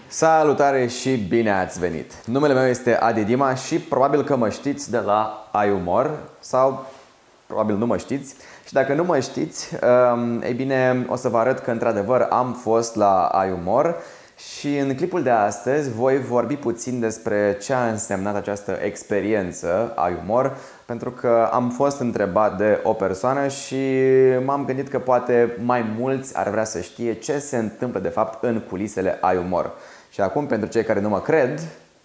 Salutare și bine ați venit! Numele meu este Adi Dima și probabil că mă știți de la Ai Umor sau probabil nu mă știți. Și dacă nu mă știți, ei bine, o să vă arăt că într-adevăr am fost la Ai Umor și în clipul de astăzi voi vorbi puțin despre ce a însemnat această experiență Ai Umor, pentru că am fost întrebat de o persoană și m-am gândit că poate mai mulți ar vrea să știe ce se întâmplă de fapt în culisele Ai Umor. Și acum, pentru cei care nu mă cred,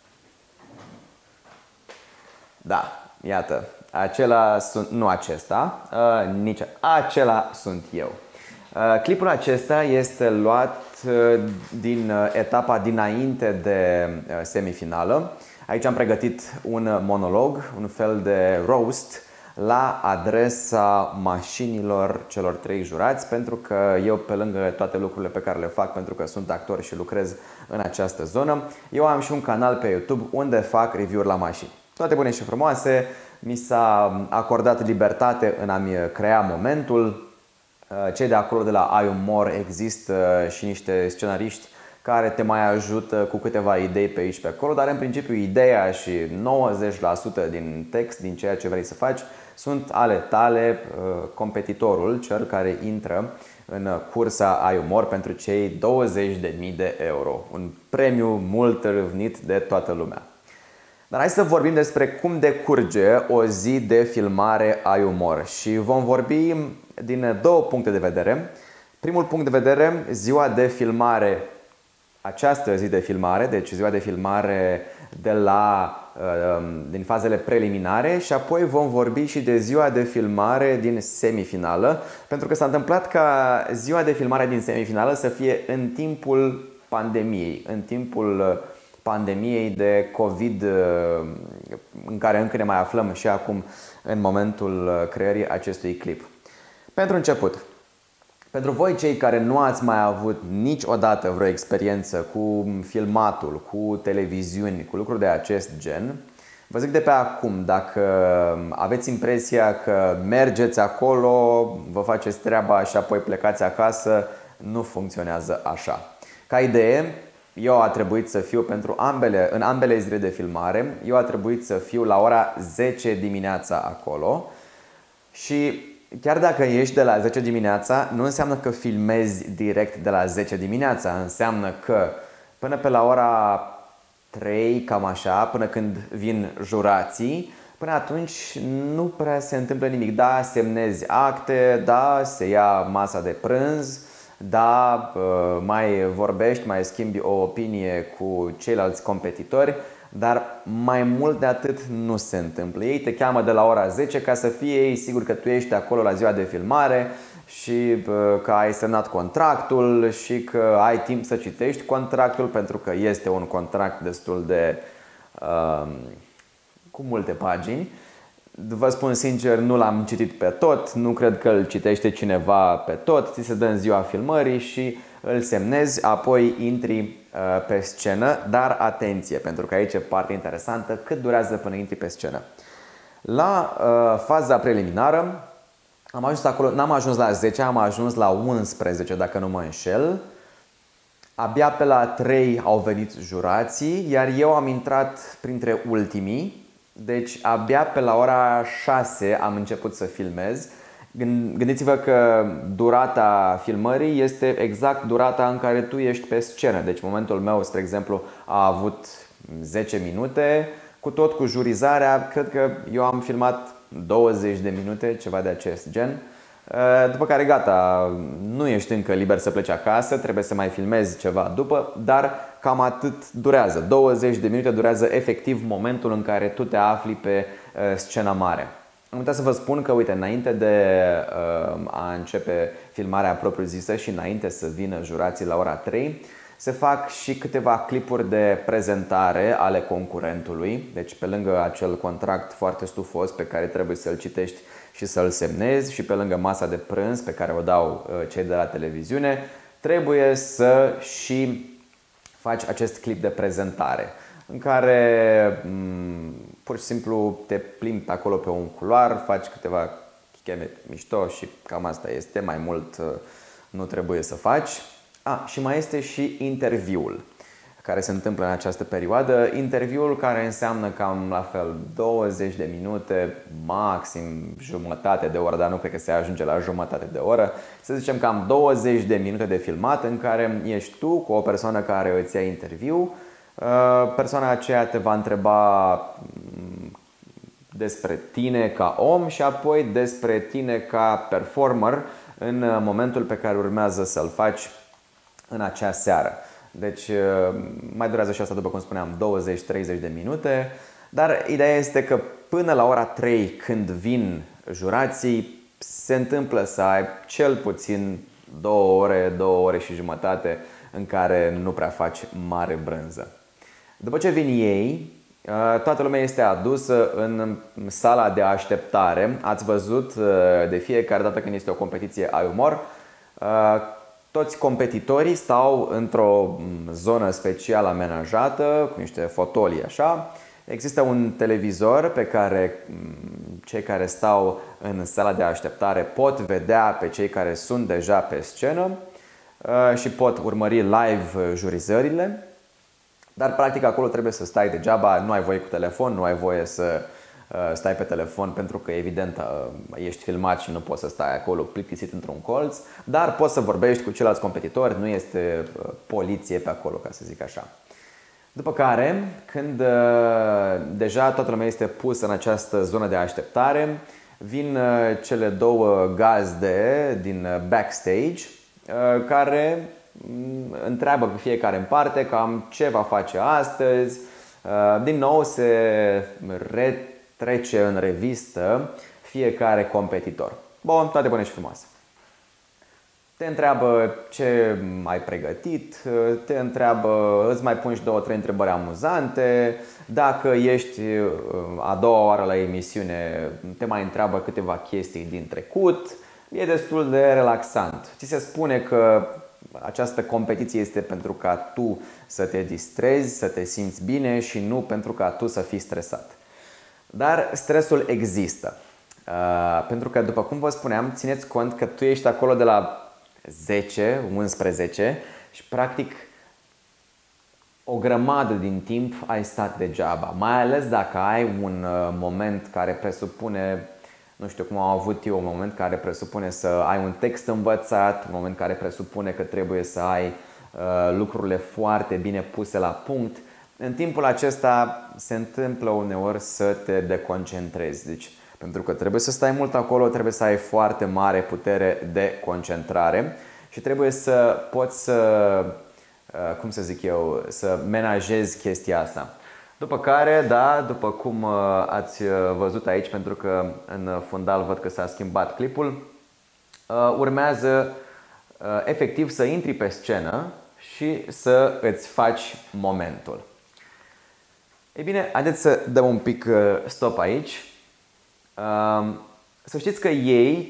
da, iată, acela sunt, nu acesta, nici acela sunt eu. Clipul acesta este luat din etapa dinainte de semifinală. Aici am pregătit un monolog, un fel de roast la adresa mașinilor celor trei jurați, pentru că eu, pe lângă toate lucrurile pe care le fac, pentru că sunt actor și lucrez în această zonă, eu am și un canal pe YouTube unde fac review-uri la mașini. Toate bune și frumoase, mi s-a acordat libertate în a-mi crea momentul. Cei de acolo de la Ai Umor există și niște scenariști care te mai ajută cu câteva idei pe aici pe acolo, dar în principiu ideea și 90% din text, din ceea ce vrei să faci, sunt ale tale, competitorul, cel care intră în cursa Ai Umor pentru cei 20.000 de euro. Un premiu mult râvnit de toată lumea. Dar hai să vorbim despre cum decurge o zi de filmare Ai Umor și vom vorbi din două puncte de vedere. Primul punct de vedere, ziua de filmare, această zi de filmare, deci ziua de filmare din fazele preliminare, și apoi vom vorbi și de ziua de filmare din semifinală, pentru că s-a întâmplat ca ziua de filmare din semifinală să fie în timpul pandemiei, în timpul pandemiei de COVID, în care încă ne mai aflăm și acum în momentul creării acestui clip. Pentru început, pentru voi cei care nu ați mai avut niciodată vreo experiență cu filmatul, cu televiziuni, cu lucruri de acest gen, vă zic de pe acum, dacă aveți impresia că mergeți acolo, vă faceți treaba și apoi plecați acasă, nu funcționează așa. Ca idee, eu a trebuit să fiu în ambele zile de filmare, eu a trebuit să fiu la ora 10 dimineața acolo și chiar dacă ești de la 10 dimineața, nu înseamnă că filmezi direct de la 10 dimineața. Înseamnă că până pe la ora 3, cam așa, până când vin jurații, până atunci nu prea se întâmplă nimic. Da, semnezi acte, da, se ia masa de prânz, da, mai vorbești, mai schimbi o opinie cu ceilalți competitori, dar mai mult de atât nu se întâmplă. Ei te cheamă de la ora 10 ca să fie ei siguri că tu ești acolo la ziua de filmare și că ai semnat contractul și că ai timp să citești contractul, pentru că este un contract destul de cu multe pagini. Vă spun sincer, nu l-am citit pe tot, nu cred că îl citește cineva pe tot. Ți se dă în ziua filmării și îl semnezi, apoi intri pe scenă. Dar atenție, pentru că aici e partea interesantă, cât durează până intri pe scenă. La faza preliminară am ajuns acolo, n-am ajuns la 10, am ajuns la 11, dacă nu mă înșel. Abia pe la 3 au venit jurații, iar eu am intrat printre ultimii. Deci abia pe la ora 6 am început să filmez. Gândiți-vă că durata filmării este exact durata în care tu ești pe scenă. Deci momentul meu, spre exemplu, a avut 10 minute. Cu jurizarea, cred că eu am filmat 20 de minute, ceva de acest gen. După care gata, nu ești încă liber să pleci acasă, trebuie să mai filmezi ceva după, dar cam atât durează. 20 de minute durează efectiv momentul în care tu te afli pe scena mare. Am uitat să vă spun că, uite, înainte de a începe filmarea propriu-zisă și înainte să vină jurații la ora 3, se fac și câteva clipuri de prezentare ale concurentului. Deci pe lângă acel contract foarte stufos pe care trebuie să-l citești și să-l semnezi și pe lângă masa de prânz pe care o dau cei de la televiziune, trebuie să și faci acest clip de prezentare în care pur și simplu te plimbi acolo pe un culoar, faci câteva scheme mișto și cam asta este, mai mult nu trebuie să faci. Și mai este și interviul. care se întâmplă în această perioadă. Interviul, care înseamnă cam la fel 20 de minute, maxim jumătate de oră, dar nu cred că se ajunge la jumătate de oră. Să zicem cam 20 de minute de filmat în care ești tu cu o persoană care îți ia interviu. Persoana aceea te va întreba despre tine ca om și apoi despre tine ca performer în momentul pe care urmează să-l faci în acea seară. Deci mai durează și asta, după cum spuneam, 20-30 de minute. Dar ideea este că până la ora 3, când vin jurații, se întâmplă să ai cel puțin 2 ore, 2 ore și jumătate în care nu prea faci mare brânză. După ce vin ei, toată lumea este adusă în sala de așteptare. Ați văzut de fiecare dată când este o competiție ai umor, toți competitorii stau într-o zonă special amenajată, cu niște fotolii așa. Există un televizor pe care cei care stau în sala de așteptare pot vedea pe cei care sunt deja pe scenă și pot urmări live jurizările. Dar practic acolo trebuie să stai degeaba, nu ai voie cu telefon, nu ai voie să stai pe telefon pentru că evident ești filmat și nu poți să stai acolo plictisit într-un colț, dar poți să vorbești cu ceilalți competitori, nu este poliție pe acolo, ca să zic așa. După care, când deja toată lumea este pusă în această zonă de așteptare, vin cele 2 gazde din backstage care întreabă pe fiecare în parte cam ce va face astăzi. Din nou se retrece în revistă fiecare competitor. Bun, toate bune și frumoase. Te întreabă ce ai pregătit, te întreabă, îți mai pun și 2-3 întrebări amuzante. Dacă ești a doua oară la emisiune, te mai întreabă câteva chestii din trecut. E destul de relaxant. Ți se spune că această competiție este pentru ca tu să te distrezi, să te simți bine și nu pentru ca tu să fii stresat. Dar stresul există. Pentru că, după cum vă spuneam, țineți cont că tu ești acolo de la 10, 11 și practic o grămadă din timp ai stat degeaba. Mai ales dacă ai un moment care presupune, nu știu cum am avut eu, un moment care presupune să ai un text învățat, un moment care presupune că trebuie să ai lucrurile foarte bine puse la punct. În timpul acesta se întâmplă uneori să te deconcentrezi. Deci, pentru că trebuie să stai mult acolo, trebuie să ai foarte mare putere de concentrare și trebuie să poți să, cum să zic eu, să menajezi chestia asta. După care, da, după cum ați văzut aici, pentru că în fundal văd că s-a schimbat clipul, urmează efectiv să intri pe scenă și să îți faci momentul. Ei bine, haideți să dăm un pic stop aici. Să știți că ei,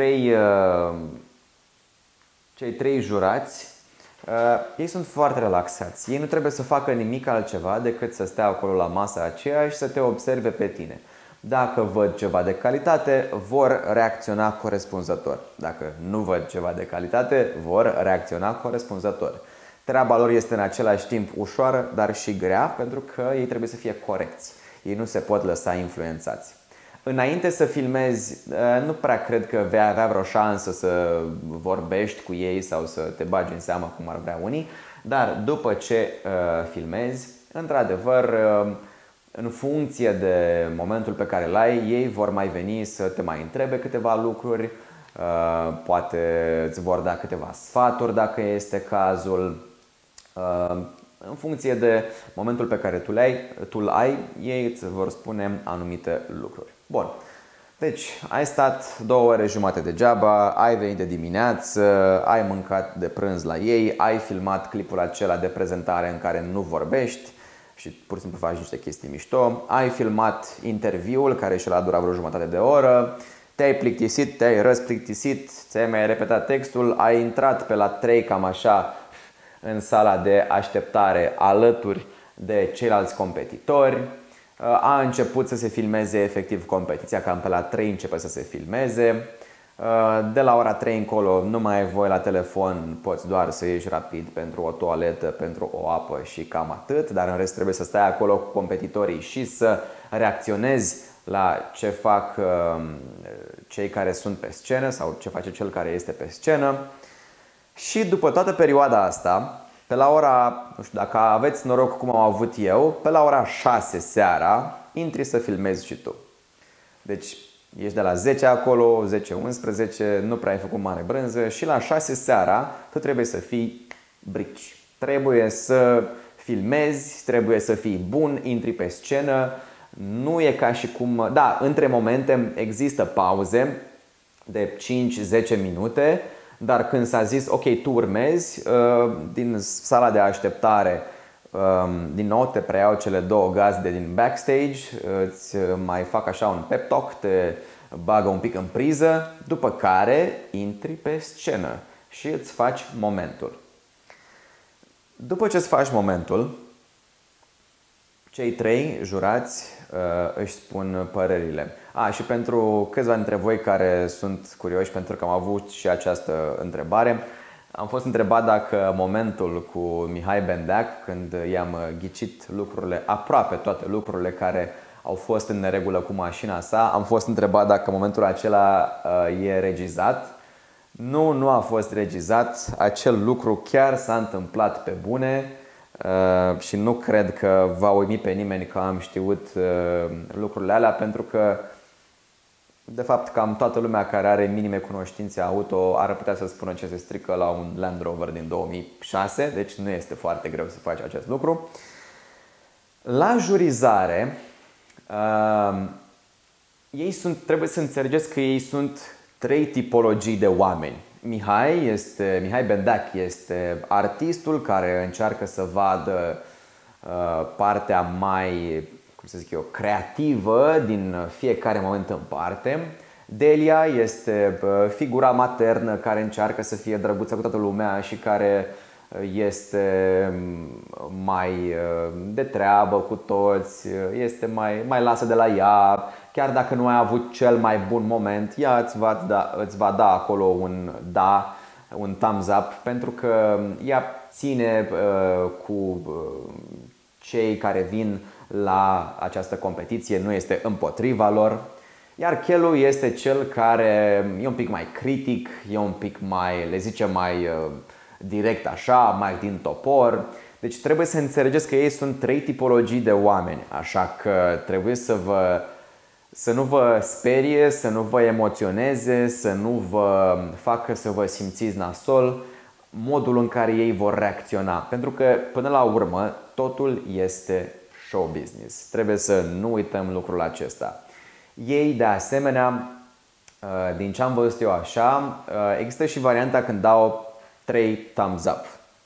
cei trei jurați, ei sunt foarte relaxați. Ei nu trebuie să facă nimic altceva decât să stea acolo la masa aceea și să te observe pe tine. Dacă văd ceva de calitate, vor reacționa corespunzător. Dacă nu văd ceva de calitate, vor reacționa corespunzător. Treaba lor este în același timp ușoară, dar și grea, pentru că ei trebuie să fie corecți. Ei nu se pot lăsa influențați. Înainte să filmezi, nu prea cred că vei avea vreo șansă să vorbești cu ei sau să te bagi în seamă cum ar vrea unii, dar după ce filmezi, într-adevăr, în funcție de momentul pe care îl ai, ei vor mai veni să te mai întrebe câteva lucruri, poate îți vor da câteva sfaturi dacă este cazul. În funcție de momentul pe care tu îl ai, ei îți vor spune anumite lucruri. Bun. Deci, ai stat 2 ore jumate degeaba, ai venit de dimineață, ai mâncat de prânz la ei, ai filmat clipul acela de prezentare în care nu vorbești și pur și simplu faci niște chestii mișto, ai filmat interviul care și l-a durat vreo jumătate de oră, te-ai plictisit, te-ai răsplictisit, ți-ai mai repetat textul, ai intrat pe la 3 cam așa în sala de așteptare alături de ceilalți competitori. A început să se filmeze efectiv competiția, cam pe la 3 începe să se filmeze. De la ora 3 încolo nu mai ai voie la telefon, poți doar să ieși rapid pentru o toaletă, pentru o apă și cam atât, dar în rest trebuie să stai acolo cu competitorii și să reacționezi la ce fac cei care sunt pe scenă sau ce face cel care este pe scenă. Și după toată perioada asta, pe la ora, nu știu, dacă aveți noroc cum am avut eu, pe la ora 6 seara, intri să filmezi și tu. Deci ești de la 10 acolo, 10-11, nu prea ai făcut mare brânză și la 6 seara tu trebuie să fii brici. Trebuie să filmezi, trebuie să fii bun, intri pe scenă. Nu e ca și cum... Da, între momente există pauze de 5-10 minute, dar când s-a zis, ok, tu urmezi, din sala de așteptare, din nou te preiau cele două gazde din backstage, îți mai fac așa un pep talk, te bagă un pic în priză, după care intri pe scenă și îți faci momentul. După ce îți faci momentul, cei trei jurați își spun părerile. Și pentru câțiva dintre voi care sunt curioși, pentru că am avut și această întrebare, am fost întrebat dacă momentul cu Mihai Bendeac, când i-am ghicit lucrurile, aproape toate lucrurile care au fost în neregulă cu mașina sa, am fost întrebat dacă momentul acela e regizat. Nu a fost regizat. Acel lucru chiar s-a întâmplat pe bune și nu cred că va uimi pe nimeni că am știut lucrurile alea, pentru că de fapt cam toată lumea care are minime cunoștințe auto ar putea să spună ce se strică la un Land Rover din 2006, deci nu este foarte greu să faci acest lucru. La jurizare, trebuie să înțelegeți că ei sunt trei tipologii de oameni. Mihai Bendeac este artistul care încearcă să vadă partea mai, cum să zic eu, creativă din fiecare moment în parte. Delia este figura maternă care încearcă să fie drăguță cu toată lumea și care este mai de treabă cu toți, este mai lasă de la ea. Chiar dacă nu ai avut cel mai bun moment, ea îți va da acolo un thumbs up, pentru că ea ține cu cei care vin la această competiție, nu este împotriva lor. Iar Chelu este cel care e un pic mai critic, e un pic mai, le zice, mai direct așa, mai din topor. Deci trebuie să înțelegeți că ei sunt trei tipologii de oameni, așa că trebuie să nu vă sperie, să nu vă emoționeze, să nu vă facă să vă simțiți nasol modul în care ei vor reacționa. Pentru că, până la urmă, totul este show business. Trebuie să nu uităm lucrul acesta. Ei, de asemenea, din ce am văzut eu așa, există și varianta când dau 3 thumbs up.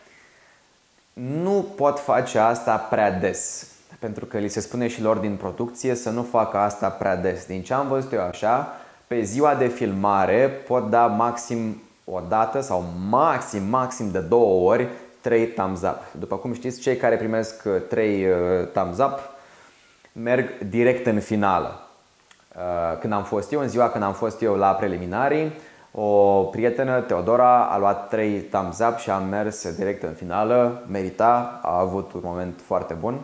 Nu pot face asta prea des, pentru că li se spune și lor din producție să nu facă asta prea des. Din ce am văzut eu așa, pe ziua de filmare pot da maxim o dată sau maxim de 2 ori 3 thumbs up. După cum știți, cei care primesc 3 thumbs up merg direct în finală. În ziua când am fost eu la preliminarii, o prietenă, Teodora, a luat 3 thumbs up și a mers direct în finală. Merita, a avut un moment foarte bun.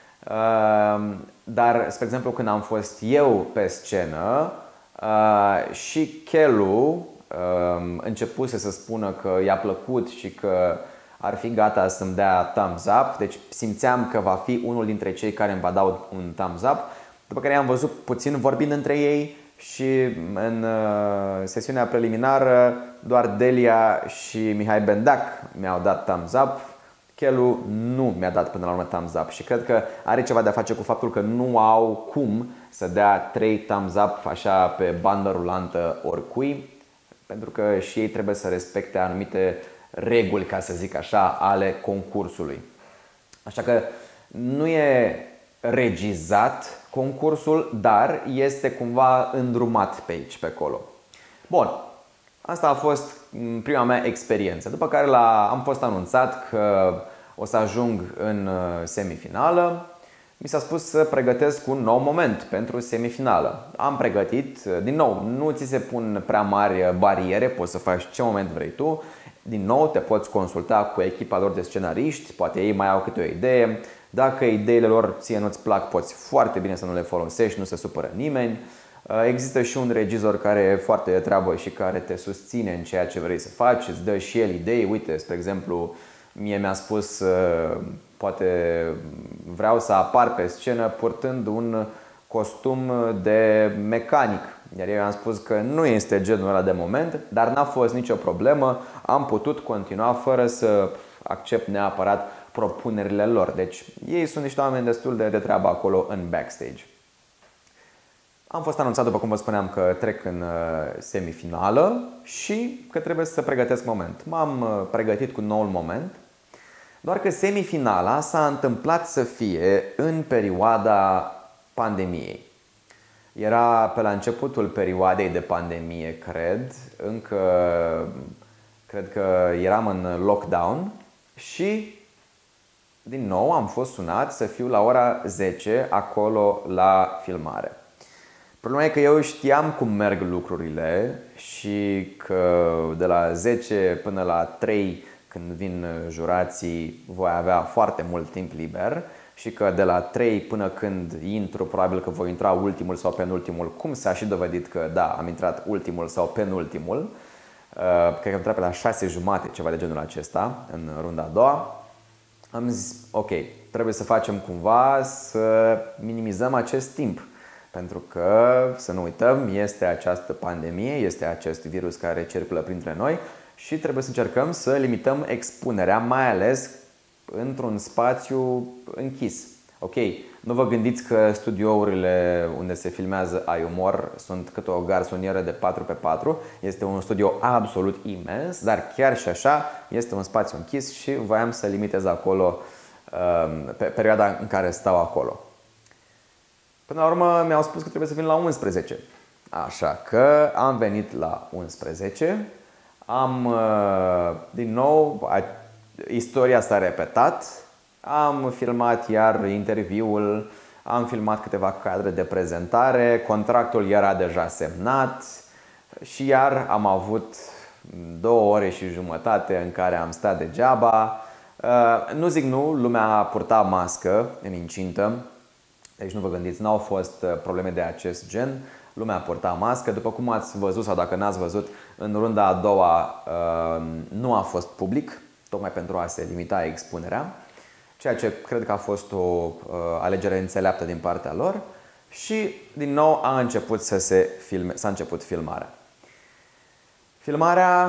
Dar, spre exemplu, când am fost eu pe scenă și Chelu începuse să spună că i-a plăcut și că ar fi gata să-mi dea thumbs up, deci simțeam că va fi unul dintre cei care îmi va da un thumbs up, după care i-am văzut puțin vorbind între ei și în sesiunea preliminară doar Delia și Mihai Bendeac mi-au dat thumbs up. Chelu nu mi-a dat până la urmă thumbs up și cred că are ceva de a face cu faptul că nu au cum să dea 3 thumbs up așa pe bandă rulantă oricui, pentru că și ei trebuie să respecte anumite reguli, ca să zic așa, ale concursului. Așa că nu e regizat concursul, dar este cumva îndrumat pe aici, pe acolo. Bun, asta a fost prima mea experiență. După care am fost anunțat că o să ajung în semifinală. mi s-a spus să pregătesc un nou moment pentru semifinală. Am pregătit, din nou, nu ți se pun prea mari bariere, poți să faci ce moment vrei tu. Din nou, te poți consulta cu echipa lor de scenariști, poate ei mai au câte o idee. Dacă ideile lor ție nu-ți plac, poți foarte bine să nu le folosești, nu se supără nimeni. Există și un regizor care e foarte de treabă și care te susține în ceea ce vrei să faci, îți dă și el idei. Uite, spre exemplu, mie mi-a spus, poate vreau să apar pe scenă purtând un costum de mecanic. Iar eu i-am spus că nu este genul ăla de moment, dar n-a fost nicio problemă. Am putut continua fără să accept neapărat propunerile lor. Deci ei sunt niște oameni destul de treabă acolo în backstage. Am fost anunțat, după cum vă spuneam, că trec în semifinală și că trebuie să pregătesc moment. M-am pregătit cu noul moment, doar că semifinala s-a întâmplat să fie în perioada pandemiei. Era pe la începutul perioadei de pandemie, cred că eram în lockdown și din nou am fost sunat să fiu la ora 10 acolo la filmare. Problema e că eu știam cum merg lucrurile și că de la 10 până la 3, când vin jurații, voi avea foarte mult timp liber și că de la 3 până când intru, probabil că voi intra ultimul sau penultimul, cum s-a și dovedit că da, am intrat ultimul sau penultimul. Cred că am intrat pe la 6:30, ceva de genul acesta, în runda a doua. Am zis, ok, trebuie să facem cumva să minimizăm acest timp. Pentru că, să nu uităm, este această pandemie, este acest virus care circulă printre noi și trebuie să încercăm să limităm expunerea, mai ales într-un spațiu închis. Ok, nu vă gândiți că studiourile unde se filmează Ai Umor sunt cât o garsonieră de 4x4. Este un studio absolut imens, dar chiar și așa este un spațiu închis și voiam să limitez acolo pe perioada în care stau acolo. Până la urmă mi-au spus că trebuie să vin la 11. Așa că am venit la 11. Din nou, istoria s-a repetat. Am filmat iar interviul, am filmat câteva cadre de prezentare, contractul era deja semnat și iar am avut 2 ore și jumătate în care am stat degeaba. Nu zic nu, lumea purta mască în incintă. Deci nu vă gândiți, n-au fost probleme de acest gen. Lumea purta mască. După cum ați văzut sau dacă n-ați văzut, în runda a doua nu a fost public, tocmai pentru a se limita expunerea, ceea ce cred că a fost o alegere înțeleaptă din partea lor. Și din nou s-a început filmarea. Filmarea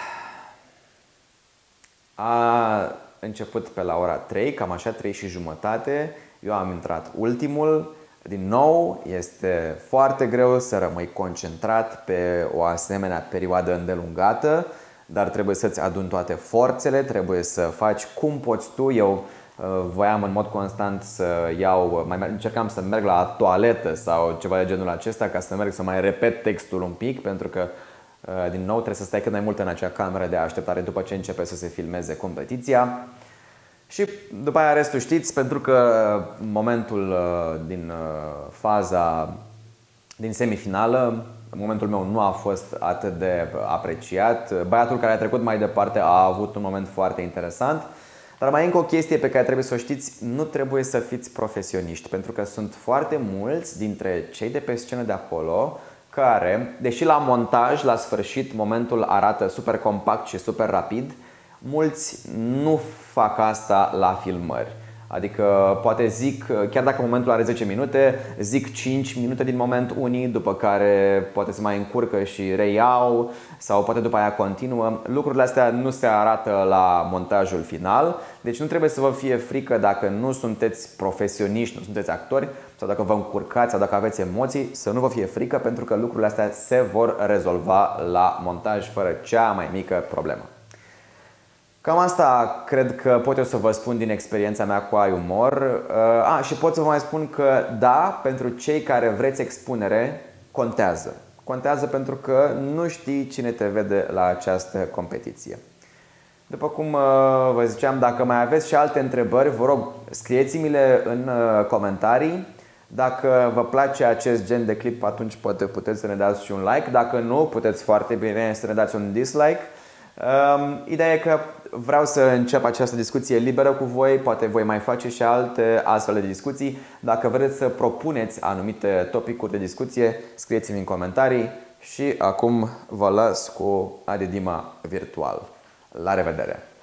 a început pe la ora 3, cam așa, 3:30. Eu am intrat ultimul. Din nou, este foarte greu să rămâi concentrat pe o asemenea perioadă îndelungată, dar trebuie să-ți aduni toate forțele, trebuie să faci cum poți tu. Eu voiam în mod constant să încercam să merg la toaletă sau ceva de genul acesta ca să merg să mai repet textul un pic, pentru că din nou trebuie să stai cât mai mult în acea cameră de așteptare după ce începe să se filmeze competiția. Și după aia restul știți, pentru că momentul din faza din semifinală, momentul meu nu a fost atât de apreciat. Băiatul care a trecut mai departe a avut un moment foarte interesant. Dar mai încă o chestie pe care trebuie să o știți, nu trebuie să fiți profesioniști, pentru că sunt foarte mulți dintre cei de pe scenă de acolo care, deși la montaj, la sfârșit, momentul arată super compact și super rapid, mulți nu fac asta la filmări. Adică poate zic, chiar dacă momentul are 10 minute, zic 5 minute din moment unii, după care poate se mai încurcă și reiau sau poate după aia continuă. Lucrurile astea nu se arată la montajul final, deci nu trebuie să vă fie frică dacă nu sunteți profesioniști, nu sunteți actori sau dacă vă încurcați sau dacă aveți emoții, să nu vă fie frică, pentru că lucrurile astea se vor rezolva la montaj fără cea mai mică problemă. Cam asta cred că pot eu să vă spun din experiența mea cu Ai Umor. Și pot să vă mai spun că da, pentru cei care vreți expunere, contează. Contează pentru că nu știi cine te vede la această competiție. După cum vă ziceam, dacă mai aveți și alte întrebări, vă rog, scrieți-mi-le în comentarii. Dacă vă place acest gen de clip, atunci poate puteți să ne dați și un like. Dacă nu, puteți foarte bine să ne dați un dislike. Ideea e că vreau să încep această discuție liberă cu voi. Poate voi mai face și alte astfel de discuții. Dacă vreți să propuneți anumite topicuri de discuție, scrieți-mi în comentarii. Și acum vă las cu Adi Dima virtual. La revedere!